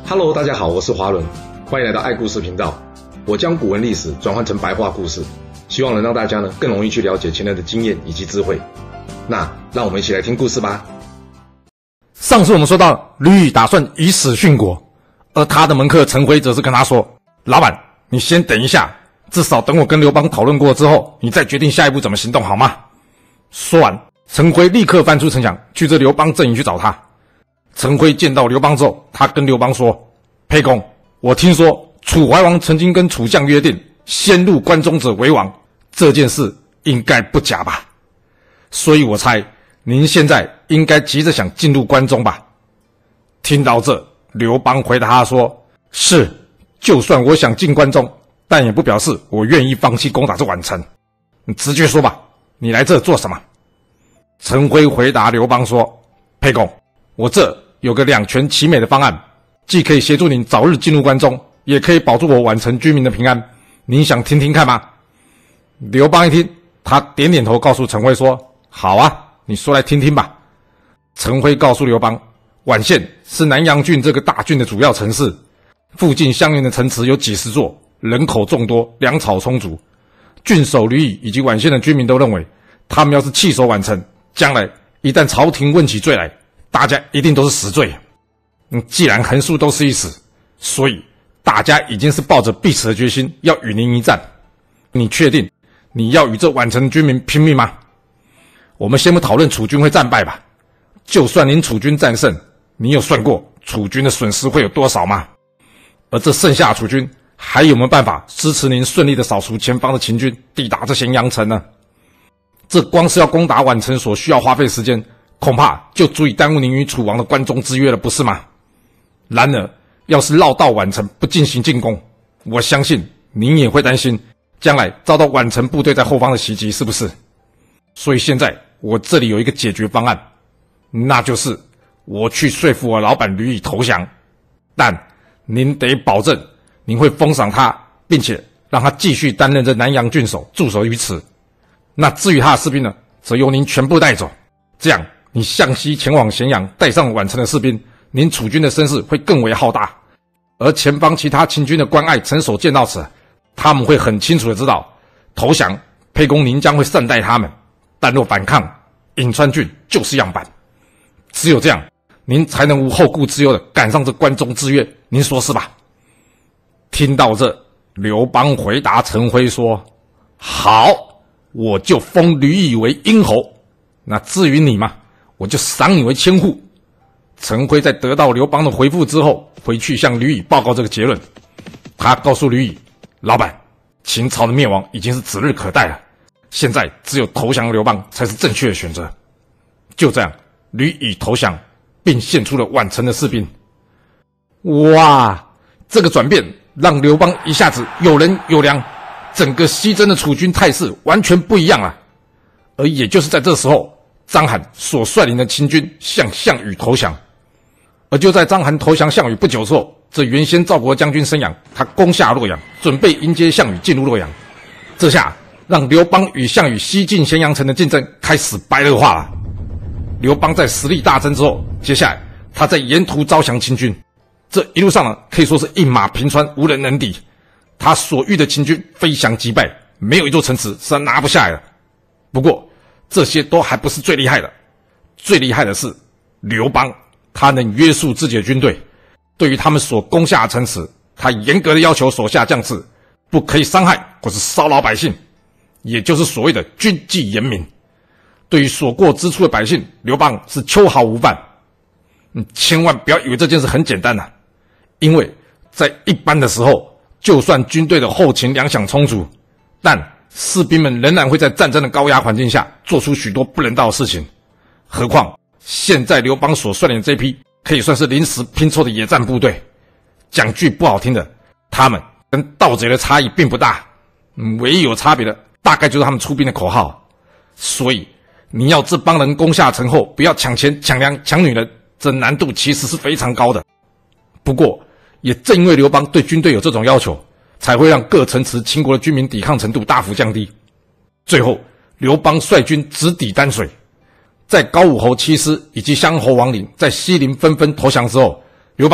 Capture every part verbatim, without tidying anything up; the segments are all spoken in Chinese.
Hello， 大家好，我是华伦，欢迎来到爱故事频道。我将古文历史转换成白话故事，希望能让大家呢更容易去了解前人的经验以及智慧。那让我们一起来听故事吧。 上次我们说到吕乙打算以死殉国，而他的门客陈辉则是跟他说：老板，你先等一下，至少等我跟刘邦讨论过之后，你再决定下一步怎么行动好吗？说完，陈辉立刻翻出城墙，去这刘邦阵营去找他。陈辉见到刘邦之后，他跟刘邦说：沛公，我听说楚怀王曾经跟楚将约定，先入关中者为王，这件事应该不假吧？所以我猜您现在应该急着想进入关中吧？听到这，刘邦回答他说：是，就算我想进关中，但也不表示我愿意放弃攻打这宛城。你直接说吧，你来这做什么？陈辉回答刘邦说：沛公，我这有个两全其美的方案，既可以协助您早日进入关中，也可以保住我宛城居民的平安，您想听听看吗？刘邦一听，他点点头，告诉陈辉说：好啊，你说来听听吧。陈辉告诉刘邦，宛县是南阳郡这个大郡的主要城市，附近相邻的城池有几十座，人口众多，粮草充足。郡守吕乙以及宛县的居民都认为，他们要是弃守宛城，将来一旦朝廷问起罪来，大家一定都是死罪。嗯，既然横竖都是一死，所以大家已经是抱着必死的决心要与您一战。你确定你要与这宛城的居民拼命吗？我们先不讨论楚军会战败吧，就算您楚军战胜，你有算过楚军的损失会有多少吗？而这剩下的楚军还有没有办法支持您顺利的扫除前方的秦军，抵达这咸阳城呢？这光是要攻打宛城所需要花费时间，恐怕就足以耽误您与楚王的关中之约了，不是吗？然而要是绕道宛城不进行进攻，我相信您也会担心将来遭到宛城部队在后方的袭击，是不是？所以现在我这里有一个解决方案，那就是我去说服我老板吕乙投降，但您得保证您会封赏他，并且让他继续担任这南阳郡守，驻守于此。那至于他的士兵呢，则由您全部带走，这样你向西前往咸阳，带上宛城的士兵，您楚军的声势会更为浩大。而前方其他秦军的关隘城守见到此，他们会很清楚的知道，投降沛公您将会善待他们，但若反抗，颍川郡就是样板。只有这样，您才能无后顾之忧的赶上这关中之约，您说是吧？听到这，刘邦回答陈辉说：好，我就封吕乙为殷侯，那至于你嘛，我就赏你为千户。陈辉在得到刘邦的回复之后，回去向吕乙报告这个结论。他告诉吕乙，老板，秦朝的灭亡已经是指日可待了，现在只有投降刘邦才是正确的选择。就这样，吕乙投降，并献出了宛城的士兵。哇，这个转变让刘邦一下子有人有粮，整个西征的楚军态势完全不一样了。而也就是在这时候，章邯所率领的秦军向项羽投降。而就在章邯投降项羽不久之后，这原先赵国将军申阳，他攻下洛阳，准备迎接项羽进入洛阳。这下让刘邦与项羽西进咸阳城的竞争开始白热化了。刘邦在实力大增之后，接下来他在沿途招降秦军，这一路上呢，可以说是一马平川，无人能敌。他所遇的秦军飞翔击败，没有一座城池是他拿不下来的。不过这些都还不是最厉害的，最厉害的是刘邦，他能约束自己的军队，对于他们所攻下的城池，他严格的要求手下将士不可以伤害或是骚扰百姓，也就是所谓的军纪严明。对于所过之处的百姓，刘邦是秋毫无犯。你千万不要以为这件事很简单啊，因为在一般的时候，就算军队的后勤粮饷充足，但士兵们仍然会在战争的高压环境下做出许多不人道的事情。何况现在刘邦所率领的这批可以算是临时拼凑的野战部队，讲句不好听的，他们跟盗贼的差异并不大，嗯，唯一有差别的大概就是他们出兵的口号。所以你要这帮人攻下城后不要抢钱抢粮抢女人，这难度其实是非常高的。不过也正因为刘邦对军队有这种要求，才会让各城池秦国的军民抵抗程度大幅降低。最后刘邦率军直抵丹水，在高武侯七师以及襄侯王陵在西陵纷纷投降之后，刘邦再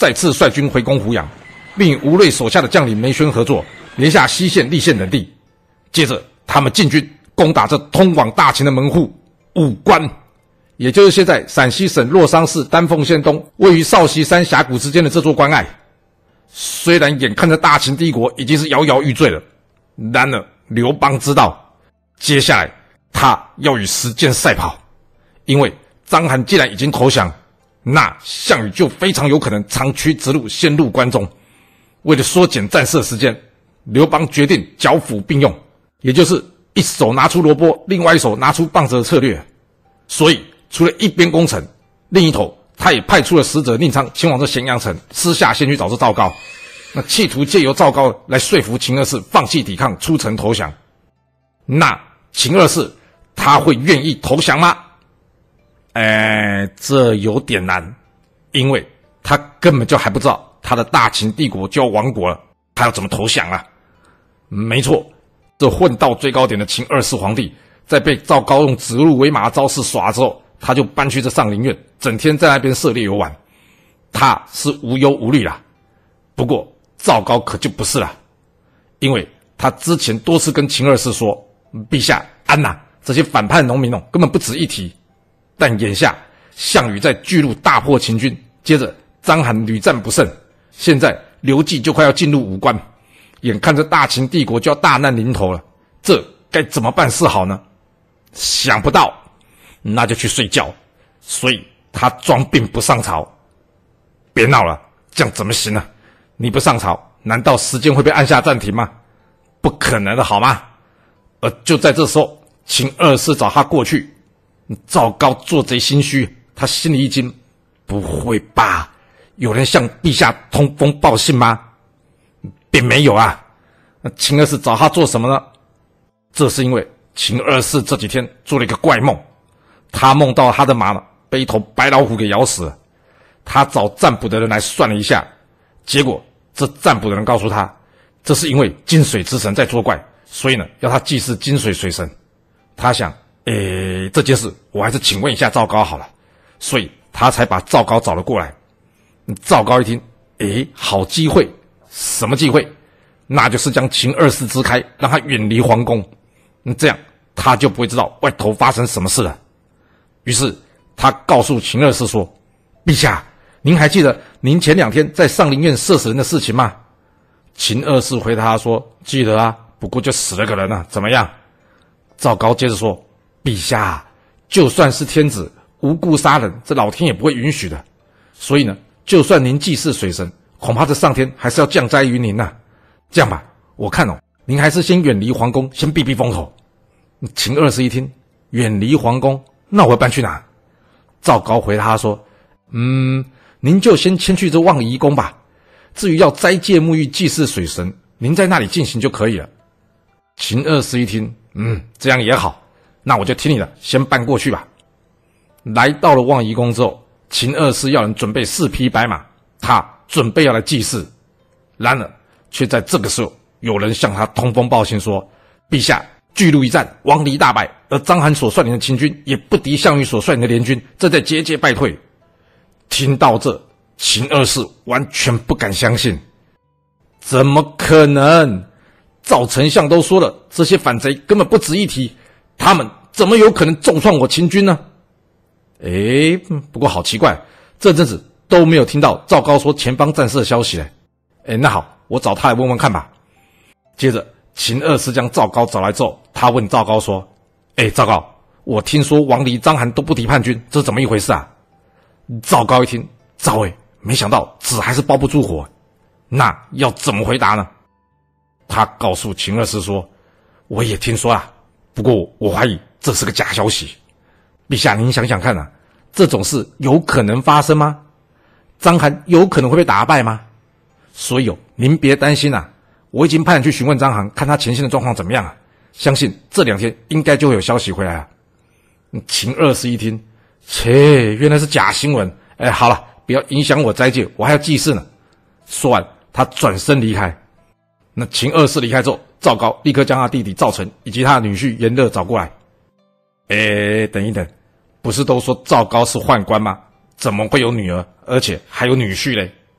再次率军回攻湖阳，并与吴芮手下的将领梅轩合作，连下西线、立县等地。接着，他们进军攻打这通往大秦的门户武关，也就是现在陕西省洛桑市丹凤县东，位于少溪山峡谷之间的这座关隘。虽然眼看着大秦帝国已经是摇摇欲坠了，然而刘邦知道，接下来他要与时间赛跑，因为章邯既然已经投降，那项羽就非常有可能长驱直入，先入关中。为了缩减战事的时间，刘邦决定剿抚并用，也就是一手拿出萝卜，另外一手拿出棒子的策略。所以除了一边攻城，另一头他也派出了使者宁昌前往这咸阳城，私下先去找这赵高，那企图借由赵高来说服秦二世放弃抵抗，出城投降。那秦二世他会愿意投降吗？哎，这有点难，因为他根本就还不知道他的大秦帝国就要亡国了，他要怎么投降啊？没错，这混到最高点的秦二世皇帝，在被赵高用指鹿为马的招式耍之后，他就搬去这上林苑，整天在那边射猎游玩，他是无忧无虑啦。不过赵高可就不是啦，因为他之前多次跟秦二世说，陛下安呐、啊，这些反叛农民哦，根本不值一提。但眼下项羽在巨鹿大破秦军，接着章邯屡战不胜，现在刘季就快要进入武关，眼看着大秦帝国就要大难临头了，这该怎么办是好呢？想不到，那就去睡觉。所以他装病不上朝。别闹了，这样怎么行呢？你不上朝，难道时间会被按下暂停吗？不可能的好吗？而就在这时候，秦二世找他过去。赵高做贼心虚，他心里一惊，不会吧？有人向陛下通风报信吗？并没有啊。那秦二世找他做什么呢？这是因为秦二世这几天做了一个怪梦，他梦到他的马被一头白老虎给咬死了。他找占卜的人来算了一下，结果这占卜的人告诉他，这是因为金水之神在作怪，所以呢要他祭祀金水水神。他想，诶，这件事我还是请问一下赵高好了，所以他才把赵高找了过来。赵高一听，诶，好机会，什么机会？那就是将秦二世支开，让他远离皇宫，这样他就不会知道外头发生什么事了。于是他告诉秦二世说，陛下，您还记得您前两天在上林苑射死人的事情吗？秦二世回答他说，记得啊，不过就死了个人啊，怎么样？赵高接着说，陛下，就算是天子无故杀人，这老天也不会允许的。所以呢，就算您祭祀水神，恐怕这上天还是要降灾于您呐、啊。这样吧，我看哦，您还是先远离皇宫，先避避风头。秦二世一听，远离皇宫，那我要搬去哪？赵高回答他说，嗯，您就先迁去这望夷宫吧。至于要斋戒沐浴祭祀水神，您在那里进行就可以了。秦二世一听，嗯，这样也好，那我就听你的，先搬过去吧。来到了望夷宫之后，秦二世要人准备四匹白马，他准备要来祭祀。然而却在这个时候，有人向他通风报信说，陛下，巨鹿一战，王离大败，而章邯所率领的秦军也不敌项羽所率领的联军，正在节节败退。听到这，秦二世完全不敢相信，怎么可能？赵丞相都说了，这些反贼根本不值一提，他们怎么有可能重创我秦军呢？诶，不过好奇怪，这阵子都没有听到赵高说前方战事的消息嘞。诶，那好，我找他来问问看吧。接着秦二世将赵高找来之后，他问赵高说，诶，赵高，我听说王离、章邯都不敌叛军，这是怎么一回事啊？赵高一听，赵伟，没想到纸还是包不住火，那要怎么回答呢？他告诉秦二世说，我也听说啊，不过我怀疑这是个假消息。陛下您想想看啊，这种事有可能发生吗？章邯有可能会被打败吗？所以哦，您别担心啊，我已经派人去询问章邯，看他前线的状况怎么样啊，相信这两天应该就会有消息回来啊。秦二世一听，切，原来是假新闻，哎，好了，不要影响我斋戒，我还要祭祀呢。说完他转身离开。那秦二世离开之后，赵高立刻将他弟弟赵成以及他的女婿颜乐找过来。诶，等一等，不是都说赵高是宦官吗？怎么会有女儿，而且还有女婿嘞？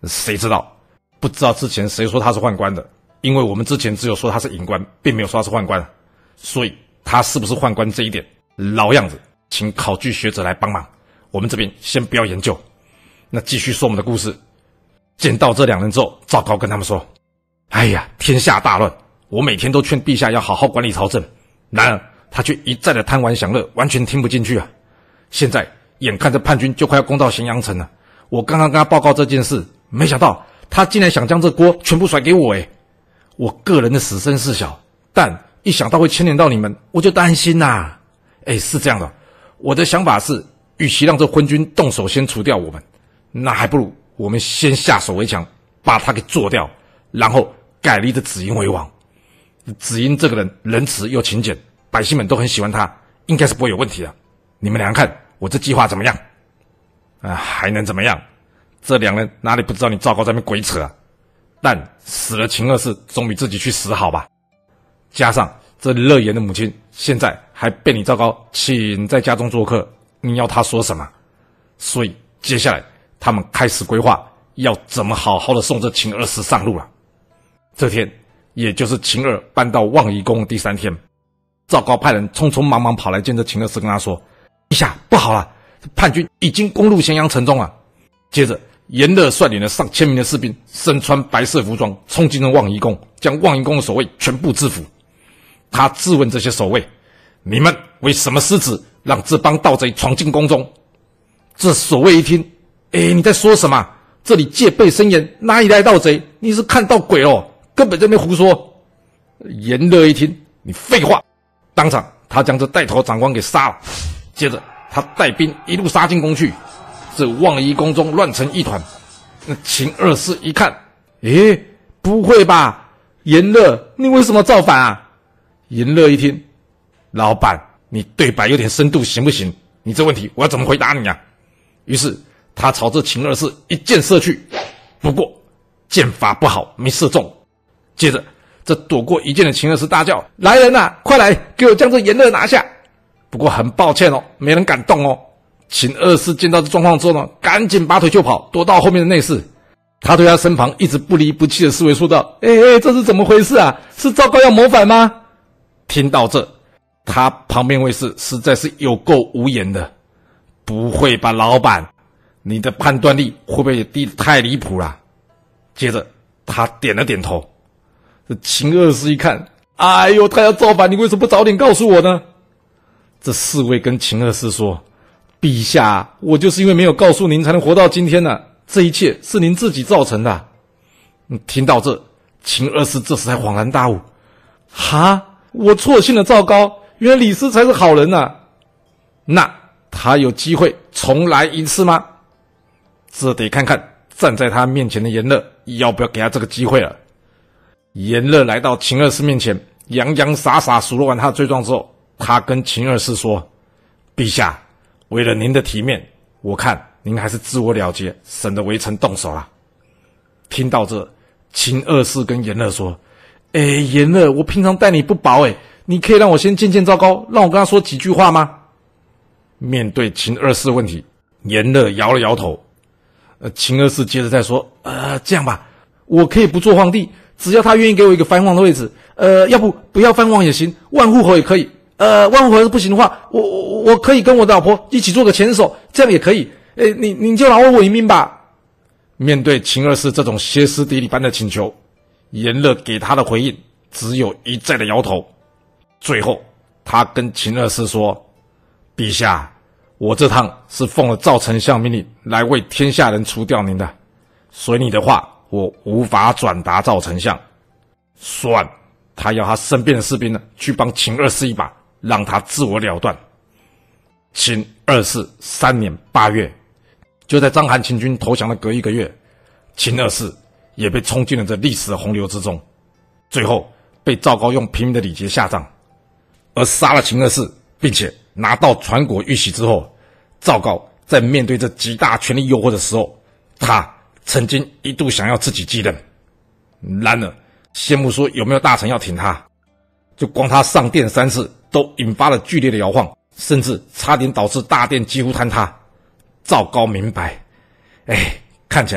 谁知道？不知道之前谁说他是宦官的，因为我们之前只有说他是隐官，并没有说他是宦官，所以他是不是宦官这一点，老样子，请考据学者来帮忙。我们这边先不要研究。那继续说我们的故事。见到这两人之后，赵高跟他们说：“哎呀，天下大乱，我每天都劝陛下要好好管理朝政，然而他却一再的贪玩享乐，完全听不进去啊！现在眼看着叛军就快要攻到咸阳城了，我刚刚跟他报告这件事，没想到他竟然想将这锅全部甩给我诶！我个人的死生事小，但一想到会牵连到你们，我就担心呐、啊。哎，是这样的，我的想法是，与其让这昏君动手先除掉我们，那还不如我们先下手为强，把他给做掉，然后改立这子婴为王。子婴这个人仁慈又勤俭，百姓们都很喜欢他，应该是不会有问题的。你们俩看我这计划怎么样？啊，还能怎么样？这两人哪里不知道你赵高在那边鬼扯啊？但死了秦二世总比自己去死好吧？加上这乐言的母亲现在还被你赵高请在家中做客，你要他说什么？所以接下来他们开始规划要怎么好好的送这秦二世上路了。这天也就是秦二搬到望夷宫的第三天，赵高派人匆匆忙忙跑来见这秦二世，跟他说：“陛下，不好了，叛军已经攻入咸阳城中了。”接着严乐率领了上千名的士兵，身穿白色服装，冲进了望夷宫，将望夷宫的守卫全部制服。他质问这些守卫：“你们为什么失职，让这帮盗贼闯进宫中？”这守卫一听：“诶，你在说什么？这里戒备森严，哪里来盗贼？你是看到鬼哦，根本在那边胡说。”严乐一听：“你废话！”当场他将这带头长官给杀了。接着他带兵一路杀进宫去，这望夷宫中乱成一团。那秦二世一看，诶，不会吧，严乐，你为什么造反啊？严乐一听，老板，你对白有点深度行不行？你这问题我要怎么回答你啊？于是他朝这秦二世一箭射去，不过箭法不好，没射中。接着这躲过一箭的秦二世大叫：“来人啊，快来给我将这严乐拿下！”不过很抱歉哦，没人敢动哦。秦二世见到这状况之后呢，赶紧拔腿就跑，躲到后面的内室。他对他身旁一直不离不弃的侍卫说道：“哎哎，这是怎么回事啊？是赵高要谋反吗？”听到这，他旁边卫士实在是有够无言的。不会吧，老板，你的判断力会不会也低得太离谱了？接着他点了点头。这秦二世一看，哎呦，他要造反，你为什么不早点告诉我呢？这侍卫跟秦二世说：“陛下，我就是因为没有告诉您，才能活到今天呢、啊。这一切是您自己造成的、啊。”听到这，秦二世这时才恍然大悟：“哈，我错信了赵高，原来李斯才是好人呐、啊！那他有机会重来一次吗？这得看看站在他面前的严乐要不要给他这个机会了。”严乐来到秦二世面前，洋洋洒洒数落完他的罪状之后，他跟秦二世说：“陛下，为了您的体面，我看您还是自我了结，省得微臣动手啦。”听到这，秦二世跟严乐说：“哎，严乐，我平常待你不薄哎，你可以让我先见见赵高，让我跟他说几句话吗？”面对秦二世的问题，严乐摇了摇头。呃，秦二世接着再说：“呃，这样吧，我可以不做皇帝，只要他愿意给我一个藩王的位置，呃，要不不要藩王也行，万户侯也可以。呃，万户侯不行的话，我我我可以跟我的老婆一起做个前手，这样也可以。哎，你你就饶我一命吧。”面对秦二世这种歇斯底里般的请求，严乐给他的回应只有一再的摇头。最后，他跟秦二世说：“陛下，我这趟是奉了赵丞相命令来为天下人除掉您的，随你的话，我无法转达赵丞相。”说完，他要他身边的士兵呢去帮秦二世一把，让他自我了断。秦二世三年八月，就在章邯秦军投降的隔一个月，秦二世也被冲进了这历史的洪流之中，最后被赵高用平民的礼节下葬。而杀了秦二世，并且拿到传国玉玺之后，赵高在面对这极大权力诱惑的时候，他曾经一度想要自己继任。然而先不说有没有大臣要挺他，就光他上殿三次都引发了剧烈的摇晃，甚至差点导致大殿几乎坍塌。赵高明白，哎，看起来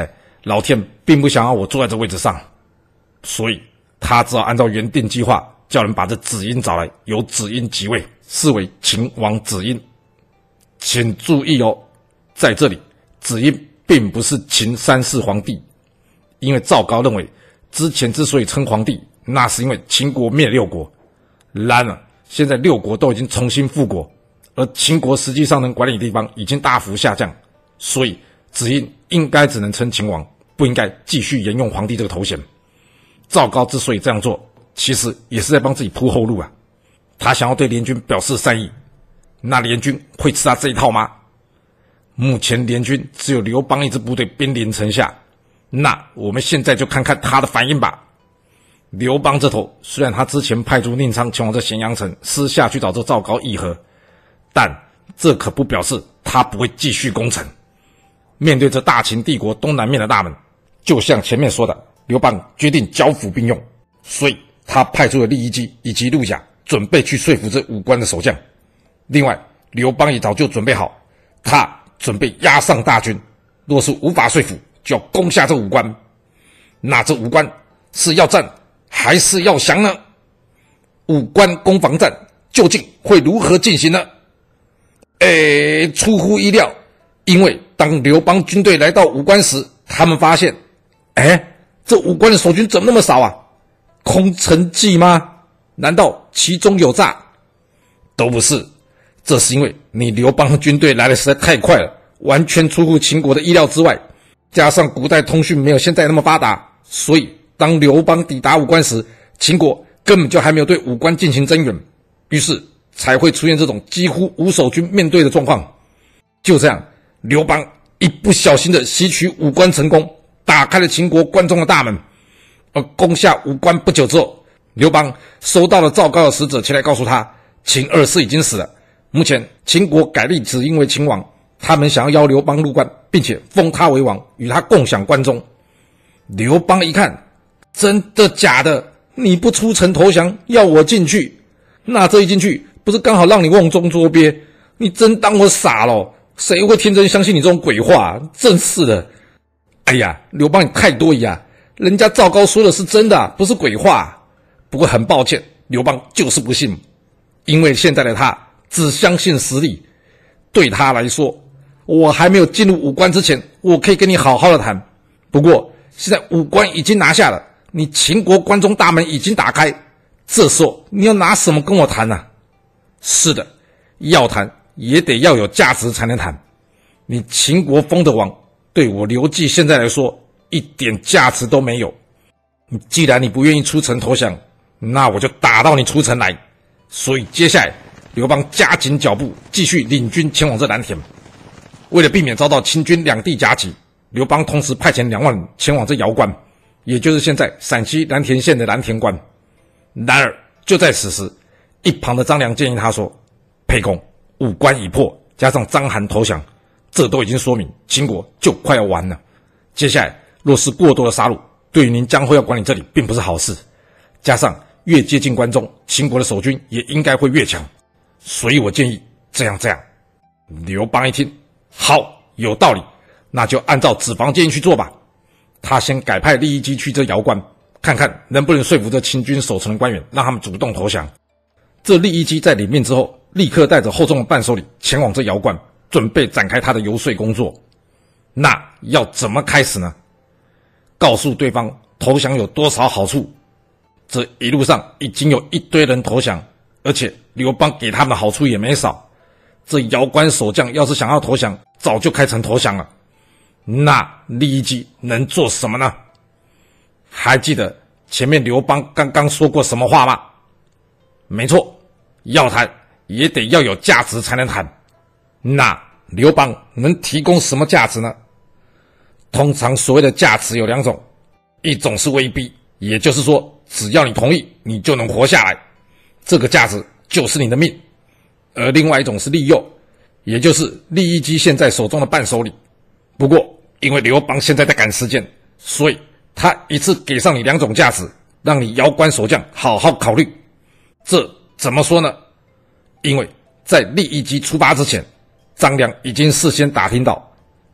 老天并不想要我坐在这位置上，所以他只好按照原定计划，叫人把这子婴找来，由子婴即位，视为秦王子婴。请注意哦，在这里子婴并不是秦三世皇帝，因为赵高认为之前之所以称皇帝，那是因为秦国灭六国，然而现在六国都已经重新复国，而秦国实际上能管理的地方已经大幅下降，所以子婴应该只能称秦王，不应该继续沿用皇帝这个头衔。赵高之所以这样做，其实也是在帮自己铺后路啊。他想要对联军表示善意，那联军会吃他这一套吗？目前联军只有刘邦一支部队兵临城下，那我们现在就看看他的反应吧。刘邦这头，虽然他之前派出宁昌前往这咸阳城，私下去找这赵高议和，但这可不表示他不会继续攻城。面对这大秦帝国东南面的大门，就像前面说的，刘邦决定交府并用，所以他派出了利益姬以及陆贾，准备去说服这武关的守将。另外，刘邦也早就准备好，他准备押上大军，若是无法说服，就要攻下这武关。那这武关是要战还是要降呢？武关攻防战究竟会如何进行呢？诶，出乎意料，因为当刘邦军队来到武关时，他们发现，诶，这武关的守军怎么那么少啊？空城计吗？难道其中有诈？都不是，这是因为你刘邦的军队来的实在太快了，完全出乎秦国的意料之外，加上古代通讯没有现在那么发达，所以当刘邦抵达武关时，秦国根本就还没有对武关进行增援，于是才会出现这种几乎无守军面对的状况。就这样，刘邦一不小心的袭取武关成功，打开了秦国关中的大门。而攻下武关不久之后，刘邦收到了赵高的使者前来告诉他，秦二世已经死了，目前秦国改立子婴为秦王，他们想要邀刘邦入关，并且封他为王，与他共享关中。刘邦一看，真的假的？你不出城投降，要我进去？那这一进去，不是刚好让你瓮中捉鳖？你真当我傻了？谁会天真相信你这种鬼话？真是的！哎呀，刘邦你太多疑啊！人家赵高说的是真的，不是鬼话。不过很抱歉，刘邦就是不信，因为现在的他只相信实力。对他来说，我还没有进入武关之前，我可以跟你好好的谈。不过现在武关已经拿下了，你秦国关中大门已经打开，这时候你要拿什么跟我谈啊？是的，要谈也得要有价值才能谈。你秦国封的王，对我刘季现在来说一点价值都没有。既然你不愿意出城投降，那我就打到你出城来。所以接下来刘邦加紧脚步，继续领军前往这蓝田。为了避免遭到秦军两地夹击，刘邦同时派遣两万人前往这瑶关，也就是现在陕西蓝田县的蓝田关。然而就在此时，一旁的张良建议他说，沛公，武关已破，加上章邯投降，这都已经说明秦国就快要完了。接下来若是过多的杀戮，对于您将会要管理这里并不是好事。加上越接近关中，秦国的守军也应该会越强，所以我建议这样这样。刘邦一听，好，有道理，那就按照子房建议去做吧。他先改派利益姬去这瑶关，看看能不能说服这秦军守城的官员，让他们主动投降。这利益姬在领命之后，立刻带着厚重的伴手礼前往这瑶关，准备展开他的游说工作。那要怎么开始呢？告诉对方投降有多少好处。这一路上已经有一堆人投降，而且刘邦给他们的好处也没少。这瑶关守将要是想要投降，早就开城投降了。那利益姬能做什么呢？还记得前面刘邦刚刚说过什么话吗？没错，要谈也得要有价值才能谈。那刘邦能提供什么价值呢？通常所谓的价值有两种，一种是威逼，也就是说只要你同意，你就能活下来，这个价值就是你的命。而另外一种是利诱，也就是利益姬现在手中的伴手礼。不过因为刘邦现在在赶时间，所以他一次给上你两种价值，让你瑶关守将好好考虑。这怎么说呢？因为在利益姬出发之前，张良已经事先打听到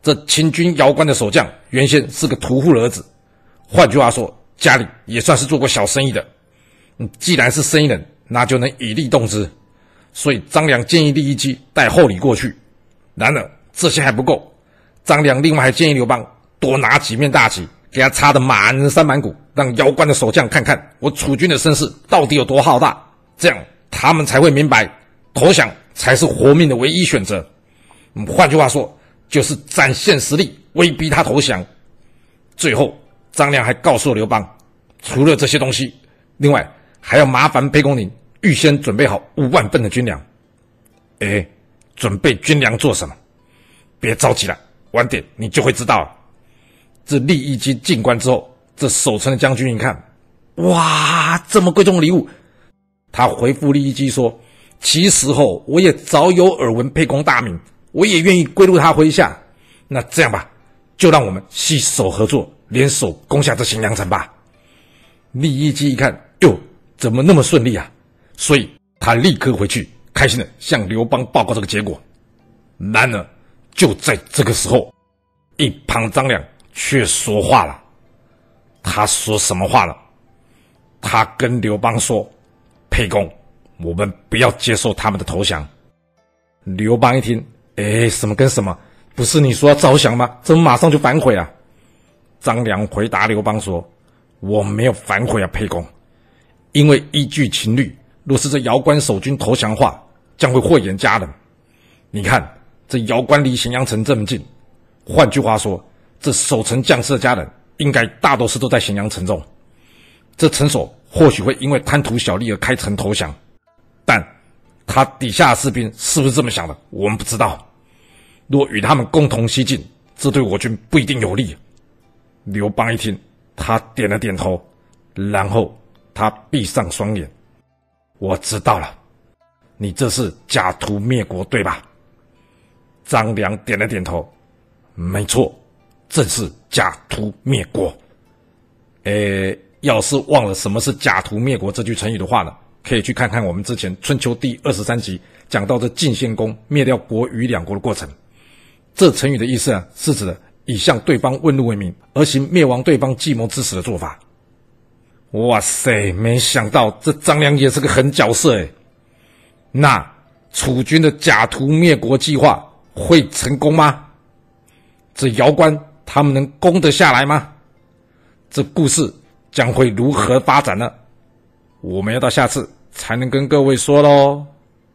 这秦军瑶关的守将原先是个屠户的儿子，换句话说，家里也算是做过小生意的。既然是生意人，那就能以利动之。所以张良建议利益姬带厚礼过去。然而这些还不够，张良另外还建议刘邦多拿几面大旗，给他插得满山满谷，让瑶关的守将看看我楚军的声势到底有多浩大，这样他们才会明白投降才是活命的唯一选择。嗯，换句话说，就是展现实力，威逼他投降。最后张良还告诉了刘邦，除了这些东西，另外还要麻烦沛公宁预先准备好五万份的军粮。诶，准备军粮做什么？别着急了，晚点你就会知道了。这利益姬进关之后，这守城的将军一看，哇，这么贵重的礼物，他回复利益姬说，其实后我也早有耳闻沛公大名，我也愿意归入他麾下。那这样吧，就让我们携手合作，联手攻下这荥阳城吧。利益姬一看，哟，怎么那么顺利啊？所以他立刻回去，开心的向刘邦报告这个结果。然而就在这个时候，一旁张良却说话了。他说什么话呢？他跟刘邦说，沛公，我们不要接受他们的投降。刘邦一听，诶，什么跟什么？不是你说要招降吗？怎么马上就反悔啊？张良回答刘邦说，我没有反悔啊，沛公，因为依据秦律，若是这瑶关守军投降的话，将会祸延家人。你看这瑶关离荥阳城这么近，换句话说，这守城将士的家人应该大多数都在荥阳城中。这城守或许会因为贪图小利而开城投降，但他底下的士兵是不是这么想的，我们不知道。若与他们共同西进，这对我军不一定有利。刘邦一听，他点了点头，然后他闭上双眼。我知道了，你这是假图灭国，对吧？张良点了点头，没错，正是假图灭国。诶，要是忘了什么是假图灭国这句成语的话呢，可以去看看我们之前春秋第二十三集讲到这晋献公灭掉国与两国的过程。这成语的意思啊，是指的以向对方问路为名而行灭亡对方计谋之实的做法。哇塞，没想到这张良也是个狠角色诶。那楚军的假图灭国计划会成功吗？这瑶关他们能攻得下来吗？这故事将会如何发展呢？我们要到下次才能跟各位说咯。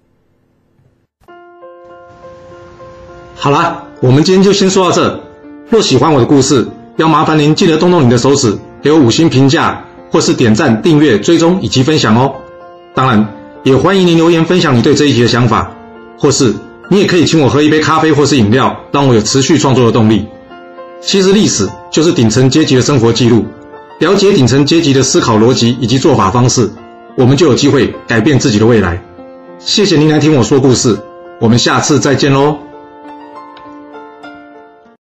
好啦，我们今天就先说到这。若喜欢我的故事，要麻烦您记得动动你的手指，给我五星评价，或是点赞、订阅、追踪以及分享哦。当然，也欢迎您留言分享你对这一集的想法，或是你也可以请我喝一杯咖啡或是饮料，让我有持续创作的动力。其实历史就是顶层阶级的生活记录，了解顶层阶级的思考逻辑以及做法方式，我们就有机会改变自己的未来。谢谢您来听我说故事，我们下次再见咯。